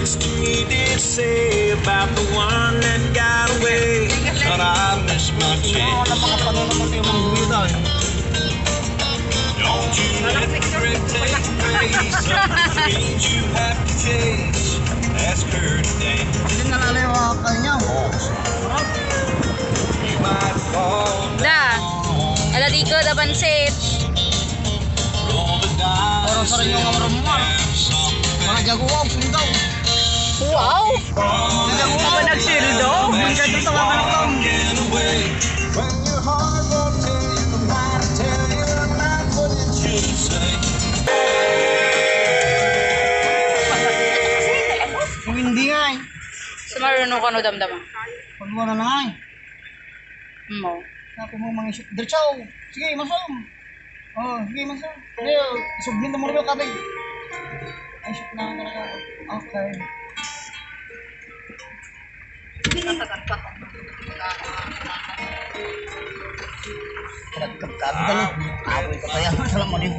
things to me did say about the one that got away. But I miss my chance. Don't you let regret take place of the dreams you have to chase. Ask her to dance. You might fall down. Ada tiga ada pansit. Orang sering ngomong mga jaguaw, sildaw. Wow! Mga nagsildaw? Ang ganda sa mga nagtong. Hindi nga eh. Sumarunong ka no damdama? Huwag mo na nga eh. Mo. Sabi mo mga isip. Diretsaw! Sige, masom! Oh, sige, masom. Isublin na mo na yung kabig. Ay, shoot na talaga. Okay. Kagkabig ka na. Apoy ka kaya. Salam mo din.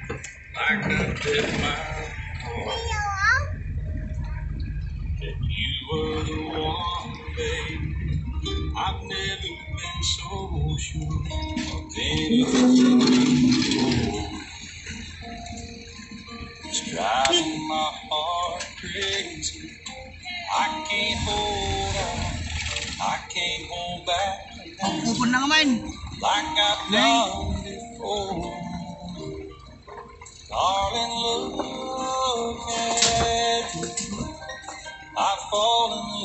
You were the one, baby. I've never been so sure of anything before. It's driving my heart crazy. I can't hold on. I can't hold back Ang kupon na naman. like I've done before. Darling, look at me. I've fallen